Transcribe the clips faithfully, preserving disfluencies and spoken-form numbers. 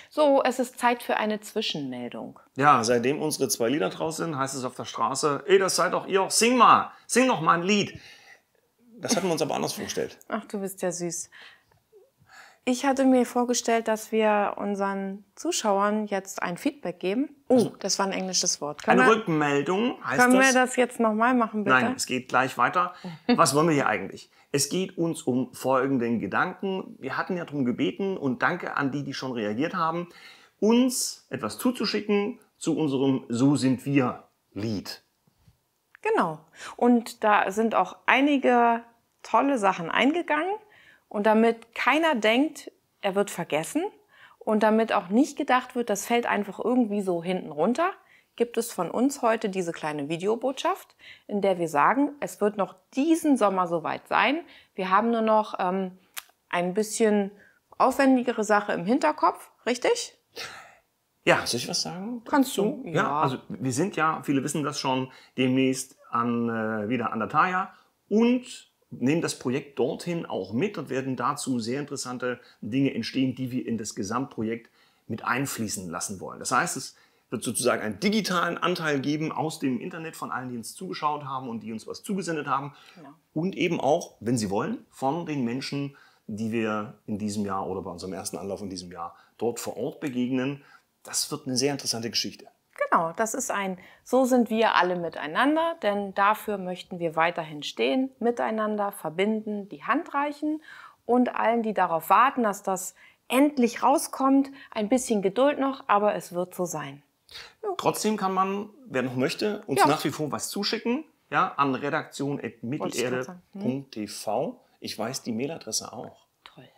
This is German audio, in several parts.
So, es ist Zeit für eine Zwischenmeldung. Ja, seitdem unsere zwei Lieder draus sind, heißt es auf der Straße, ey, das seid doch ihr, sing mal, sing doch mal ein Lied. Das hatten wir uns aber anders vorgestellt. Ach, du bist ja süß. Ich hatte mir vorgestellt, dass wir unseren Zuschauern jetzt ein Feedback geben. Oh, das war ein englisches Wort. Können Eine wir, Rückmeldung heißt Können das? wir das jetzt nochmal machen, bitte? Nein, es geht gleich weiter. Was wollen wir hier eigentlich? Es geht uns um folgenden Gedanken. Wir hatten ja darum gebeten und danke an die, die schon reagiert haben, uns etwas zuzuschicken zu unserem So sind wir Lied. Genau. Und da sind auch einige tolle Sachen eingegangen. Und damit keiner denkt, er wird vergessen und damit auch nicht gedacht wird, das fällt einfach irgendwie so hinten runter, gibt es von uns heute diese kleine Videobotschaft, in der wir sagen, es wird noch diesen Sommer soweit sein. Wir haben nur noch ähm, ein bisschen aufwendigere Sache im Hinterkopf, richtig? Ja, soll ich was sagen? Kannst du? Ja. ja, also wir sind ja, viele wissen das schon, demnächst an, äh, wieder an der Thaya und nehmen das Projekt dorthin auch mit und werden dazu sehr interessante Dinge entstehen, die wir in das Gesamtprojekt mit einfließen lassen wollen. Das heißt, es wird sozusagen einen digitalen Anteil geben aus dem Internet von allen, die uns zugeschaut haben und die uns was zugesendet haben. Genau. Und eben auch, wenn sie wollen, von den Menschen, die wir in diesem Jahr oder bei unserem ersten Anlauf in diesem Jahr dort vor Ort begegnen. Das wird eine sehr interessante Geschichte. Genau, das ist ein So sind wir alle miteinander, denn dafür möchten wir weiterhin stehen, miteinander verbinden, die Hand reichen und allen, die darauf warten, dass das endlich rauskommt, ein bisschen Geduld noch, aber es wird so sein. Ja. Trotzdem kann man, wer noch möchte, uns ja. nach wie vor was zuschicken, ja, an redaktion at mittelerde punkt t v. Ich weiß die Mailadresse auch. Toll.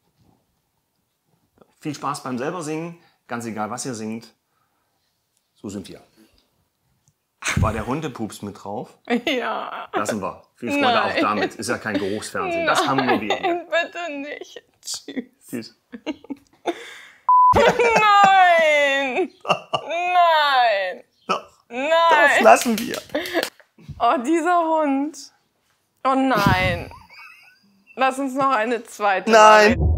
Viel Spaß beim selber singen, ganz egal, was ihr singt. So sind wir. War der Hundepups mit drauf? Ja. Lassen wir. Viel Freude Nein. auch damit. Ist ja kein Geruchsfernsehen. Das haben wir wieder. Bitte nicht. Tschüss. Tschüss. Nein! Nein! Doch. Nein! Das lassen wir. Oh, dieser Hund. Oh nein. Lass uns noch eine zweite. Nein!